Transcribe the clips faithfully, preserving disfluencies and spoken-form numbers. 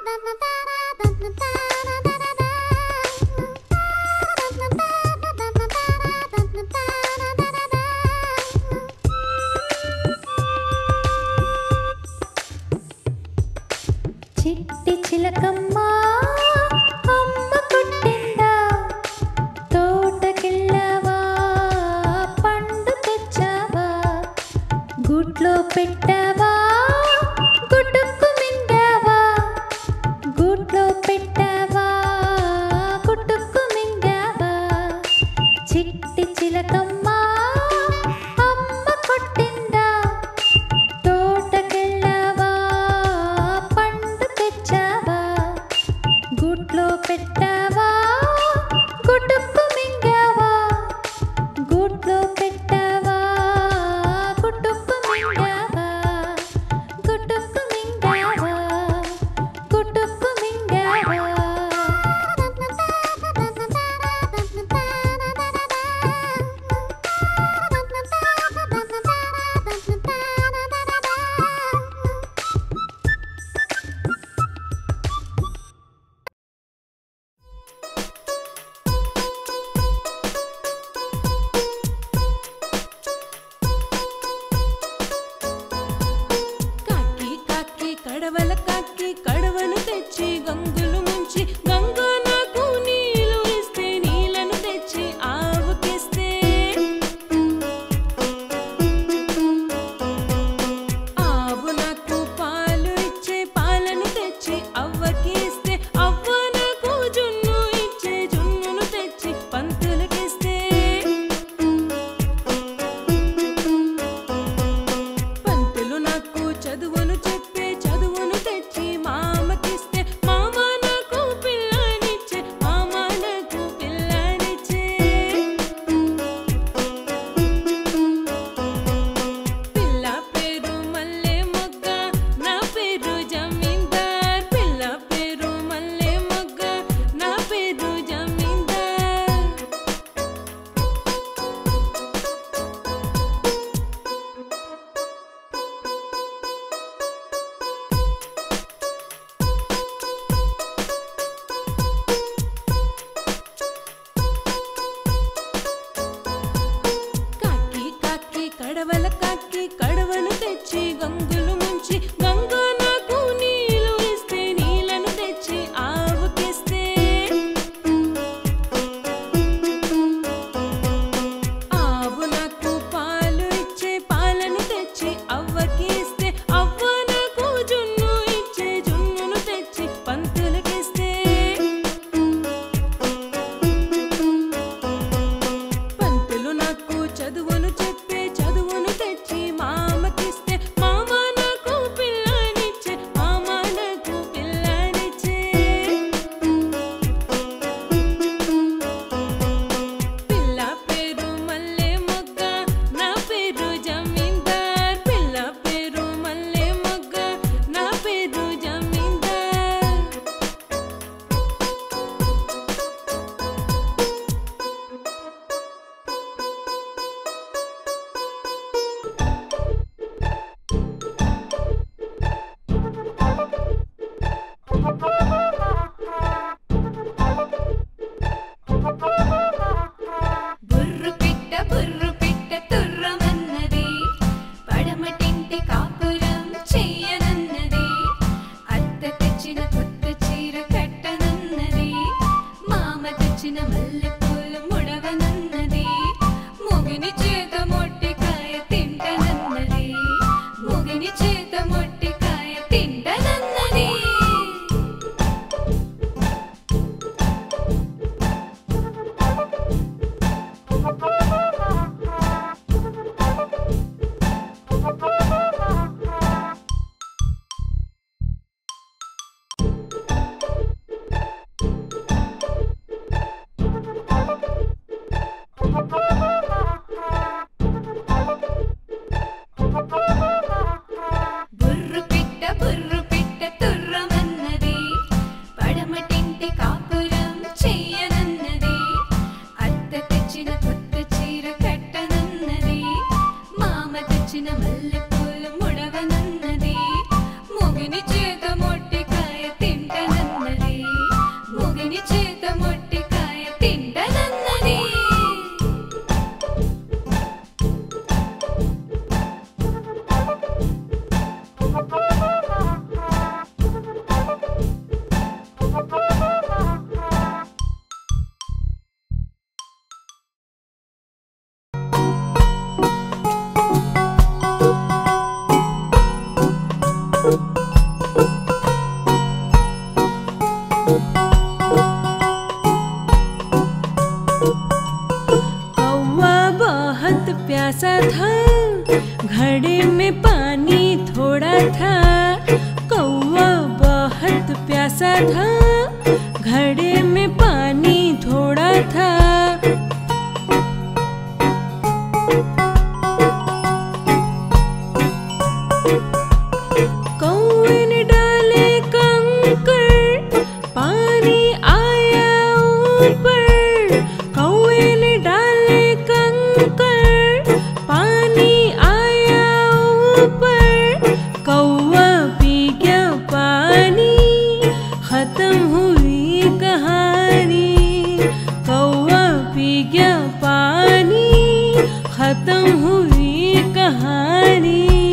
చిట్టి చిలకమ్మ అమ్మ కొట్టిందా, తోటకెళ్ళావా, పండు తెచ్చావా, గుడ్లో పెట్టావా, గుడ్డుకు మింగావా, గుడ్లో పెట్టావా, గుడ్డుకు మింగావా. చిట్టి చిలకమ్మ అమ్మ కొట్టిందా, తోటకెళ్ళావా, పండు తెచ్చావా, గుడ్లో పెట్టావా, గుడ్డుకు మింగావా, గుడ్లో పెట్టావా, గుడ్డుకు మింగావా, గుడ్డుకు మింగావా, గుడ్డుకు మింగావా. కాకి కాకి కడవల కాకి కడవను తెచ్చి గంగులు ముంచి, గంగ నాకు నీళ్ళు ఇస్తే నీళ్లను తెచ్చి ఆవుకిస్తే, ఆవు నాకు పాలు ఇచ్చే పాలను తెచ్చి అవ్వకిస్తే, అవ్వ నాకు జున్ను ఇచ్చే జున్నును తెచ్చి పంతులకిస్తే, పంతులు నాకు చదువును చెప్పే చదువును తెచ్చి మామకిస్తే, మామ నాకు పిల్లనిచ్చే మామ నాకు పిల్లనిచ్చే. పిల్ల పేరు మల్లె మొగ్గ, నా పేరు జమీందార్, పిల్ల పేరు మల్లె మొగ్గ, నా పేరు జమీందార్. కాకి కాకి కడవల కాకి కడవను తెచ్చి గంగులు ముంచి, గంగ నాకు నీళ్ళు ఇస్తే నీళ్లను తెచ్చి ఆవుకిస్తే, ఆవు నాకు పాలు ఇచ్చే పాలను తెచ్చి అవ్వకిస్తే, అవ్వ నాకు జున్ను ఇచ్చే జున్నును తెచ్చి పంతులకిస్తే, పంతులు నాకు చదువును చెప్పే చదువును తెచ్చి మామకిస్తే, మామ నాకు పిల్లనిచ్చే మామ నాకు పిల్లనిచ్చే. పిల్ల పేరు మల్లె మొగ్గ, నా పేరు జమీందార్, పిల్ల పేరు మల్లె మొగ్గ, నా పేరు జమీందార్. బుర్రు పిట్ట బుర్రు పిట్ట తుర్రమన్నది, పడమటింటి కాపురం చెయ్యనన్నది, అత్త తెచ్చిన కొత్త చీర కట్టనన్నది, మామ తెచ్చిన మల్లెపూలు ముడవనన్నది, మొగిని చేత మొట్టికాయ తింటనన్నది, మొగిని చేత మొట్టికాయ తింటనన్నది. బుర్రు పిట్ట బుర్రు పిట్ట తుర్రమన్నది, పడమటింటి కాపురం చెయ్యనన్నది, అత్త తెచ్చిన కొత్త చీర కట్టనన్నది, మామ తెచ్చిన మల్లెపూలు ముడవనన్నది, మొగిని చేత మొట్టికాయ తింటనన్నది. घड़े में पानी थोड़ा था, कौवा बहुत प्यासा था। घड़े में पानी थोड़ा था, कौवे ने डाले कंकड़, पानी आया ऊपर। कौवे ने डाले कंकड़, पानी आया ऊपर। कौवा पी गया पानी, खत्म हुई कहानी। कौवा पी गया पानी, खत्म हुई कहानी।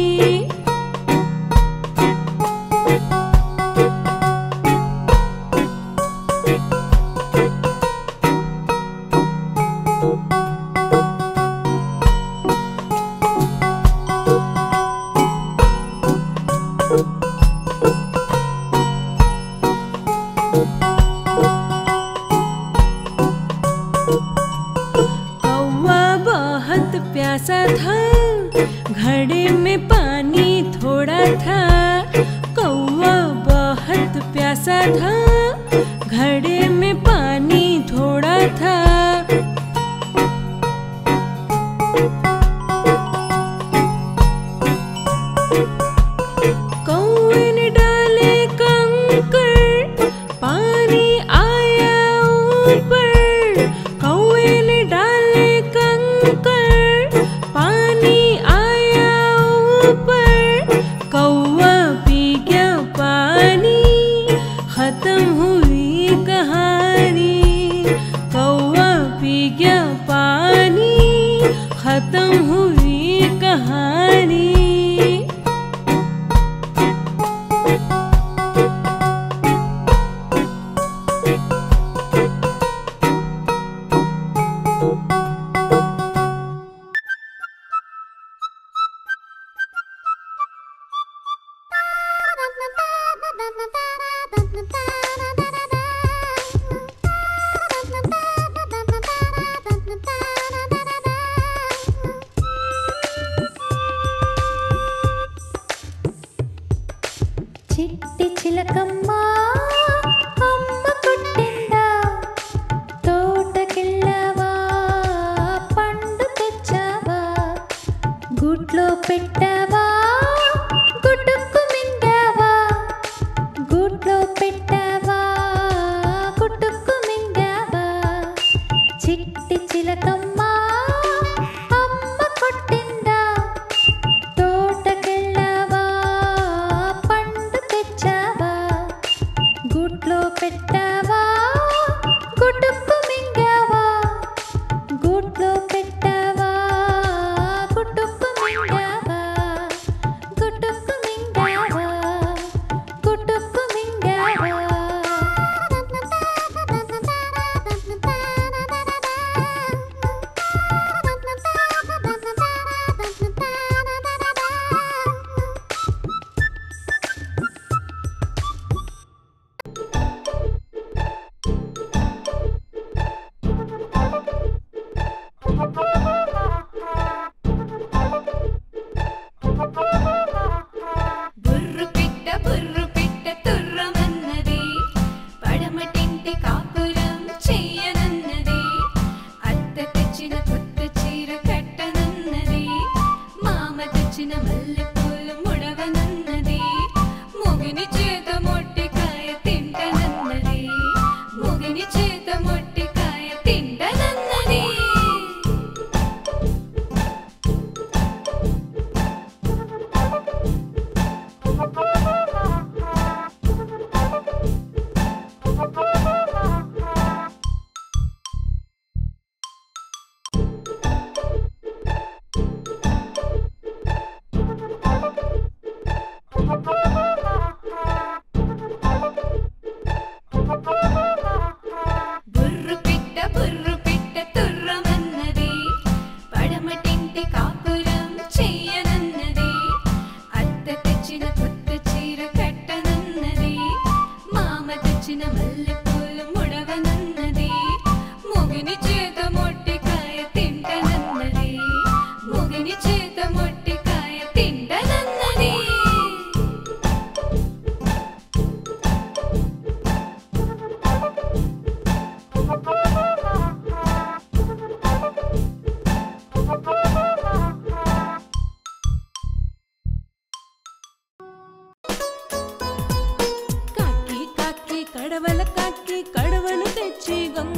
कौवा बहुत प्यासा था, घड़े में पानी थोड़ा था। कौवा बहुत प्यासा था, घड़े में पानी थोड़ा था। कौवे ने डाले कंकड़, पानी आया ऊपर। कौवे ने डाले कंकड़, पानी आया ऊपर। कौवा पी गया पानी, खत्म हुई कहानी। कौवा पी गया पानी, खत्म हुई कहानी। చిట్టి చిలకమ్మ అమ్మ కొట్టిందా, తోటకెళ్ళావా పండు తెచ్చావా, గుడ్లో పెట్టావా గుడ్డుకు మింగావా, గుడ్లో పెట్టావా గుడ్డుకు మింగావా. చిట్టి చిలకమ్మ అమ్మ కొట్టిందా, తోటకెళ్ళావా పండు తెచ్చావా, గుడ్లో పెట్టావా గుడ్డుకు మింగావా, గుడ్లో పెట్టావా గుడ్డుకు మింగావా, గుడ్డుకు మింగావా, గుడ్డుకు మింగావా. బుర్రు పిట్ట బుర్రు పిట్ట తుర్రమన్నది, పడమటింటి కాపురం చెయ్యనన్నది. అత్త తెచ్చిన కొత్త చీర కట్టనన్నది, మామ తెచ్చిన మల్లెపూలు ముడవనన్నది. మొగిని చేత మొట్టికాయ తింటనన్నది, మొగిని చేత మొట్టికాయ తింటనన్నది. కడవల కాకి కడవను తెచ్చి గంగ